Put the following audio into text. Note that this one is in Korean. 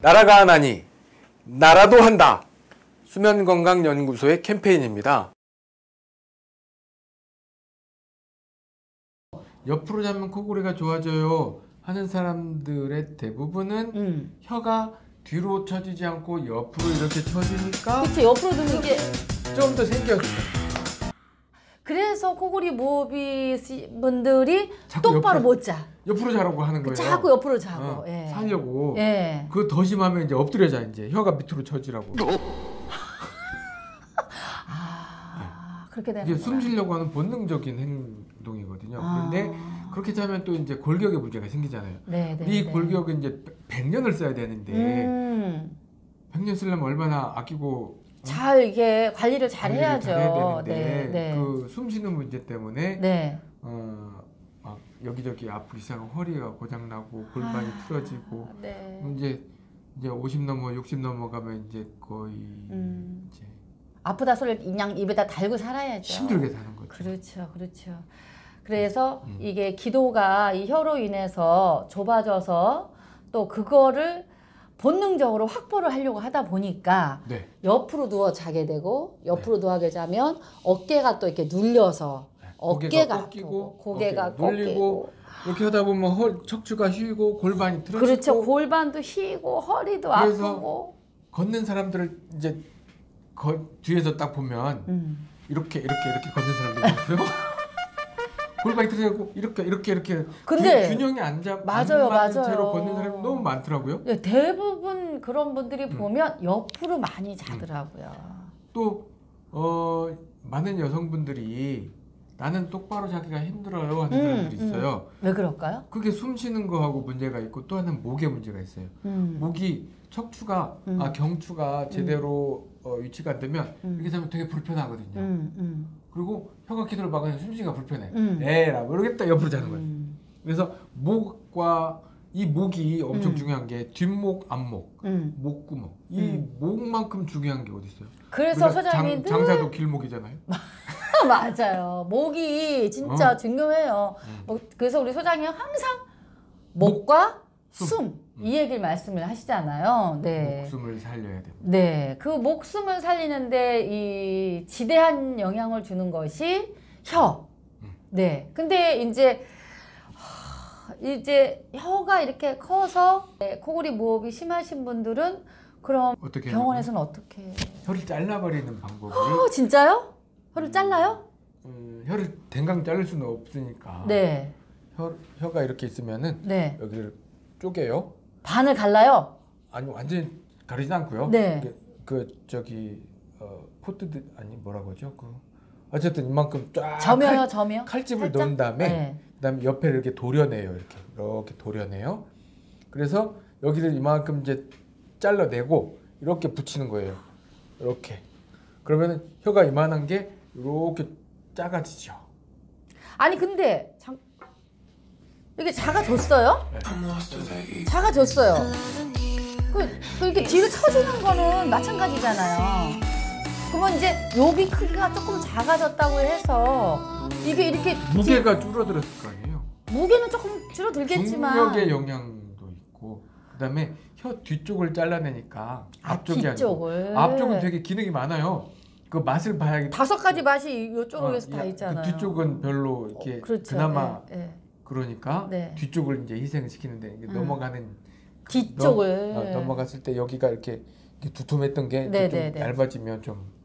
나라가 하나니 나라도 한다. 수면건강연구소의 캠페인입니다. 옆으로 자면 코골이가 좋아져요 하는 사람들의 대부분은 혀가 뒤로 처지지 않고 옆으로 이렇게 처지니까 그치, 옆으로 두는 게 좀 더 생겼어요. 그래서 코골이 무호흡이 분들이 자꾸 똑바로 옆으로, 못 자. 옆으로 자라고 하는 거예요. 자꾸 옆으로 자고. 예. 살려고. 예. 그거 더 심하면 이제 엎드려 자 이제 혀가 밑으로 처지라고. 그렇게 되는 이게 거야. 숨 쉬려고 하는 본능적인 행동이거든요. 그런데 그렇게 자면 또 이제 골격에 문제가 생기잖아요. 이 골격은 이제 100년을 써야 되는데 100년 쓰려면 얼마나 아끼고 잘 이게 관리를 잘 해야죠. 잘해야 되는데 그 숨 쉬는 문제 때문에 막 여기저기 아프기 시작하고 허리가 고장 나고 골반이 틀어지고 이제 50 넘어 60 넘어가면 이제 거의 이제 아프다 소리를 그냥 입에다 달고 살아야죠. 힘들게 사는 거죠. 그렇죠, 그렇죠. 그래서 이게 기도가 이 혀로 인해서 좁아져서 또 그거를 본능적으로 확보를 하려고 하다 보니까 옆으로 누워 자게 되고 옆으로 누워게 자면 어깨가 또 이렇게 눌려서 어깨가 꺾이고 고개가 꺾이고 이렇게 하다 보면 척추가 휘고 골반이 틀어지고 그렇죠. 골반도 휘고 허리도 아프고 걷는 사람들을 이제 뒤에서 딱 보면 이렇게 걷는 사람들이 있고요. 골반이 틀어지고 이렇게 근데 균형이 안 맞는 채로 걷는 사람이 너무 많더라고요. 대부분 그런 분들이 보면 옆으로 많이 자더라고요. 또 많은 여성분들이 나는 똑바로 자기가 힘들어요 하는 사람들이 있어요. 왜 그럴까요? 그게 숨 쉬는 거하고 문제가 있고 또 하나는 목에 문제가 있어요. 목이 척추가 경추가 제대로 위치가 안 되면 이렇게 되면 되게 불편하거든요. 그리고 혀가 기도를 막으면 숨쉬기가 불편해. 에라 모르겠다 옆으로 자는 거예요. 그래서 목과 이 목이 엄청 중요한 게 뒷목, 앞목, 목구멍. 이 목만큼 중요한 게 어디 있어요? 그래서 소장님들 장사도 길목이잖아요. 맞아요. 목이 진짜 중요해요. 그래서 우리 소장님 항상 목과 숨 이 얘기를 말씀을 하시잖아요. 목숨을 살려야 돼요. 그 목숨을 살리는데 이 지대한 영향을 주는 것이 혀. 근데 이제 혀가 이렇게 커서 코골이 무호흡이 심하신 분들은 그럼 어떻게 병원에서는 어떻게 해요? 혀를 잘라버리는 방법이 진짜요? 혀를 잘라요? 혀를 댕강 자를 수는 없으니까 혀가 이렇게 있으면은 여기를 쪼개요. 반을 갈라요? 아니 완전히 가리진 않고요. 포트드 아니 뭐라고 하죠? 어쨌든 이만큼 쫙 점이요. 칼집을 살짝? 넣은 다음에 그다음에 옆에를 이렇게 도려내요. 이렇게 도려내요. 그래서 여기를 이만큼 이제 잘라내고 이렇게 붙이는 거예요. 이렇게. 그러면은 혀가 이만한 게 이렇게 작아지죠. 아니 근데 이게 작아졌어요? 작아졌어요. 이렇게 뒤로 쳐주는 거는 마찬가지잖아요. 그러면 이제 여기 크기가 조금 작아졌다고 해서 이게 이렇게 무게가 줄어들었을 거 아니에요? 무게는 조금 줄어들겠지만 중력의 영향도 있고 그다음에 혀 뒤쪽을 잘라내니까 앞쪽이 뒤쪽을. 앞쪽은 되게 기능이 많아요. 그 맛을 봐야겠다. 5가지 맛이 이쪽에서 다 있잖아요. 그 뒤쪽은 별로 이렇게 그나마 그러니까 뒤쪽을 이제 희생시키는데 넘어가는 뒤쪽을 넘어갔을 때 여기가 이렇게 두툼했던 게 얇아지면 좀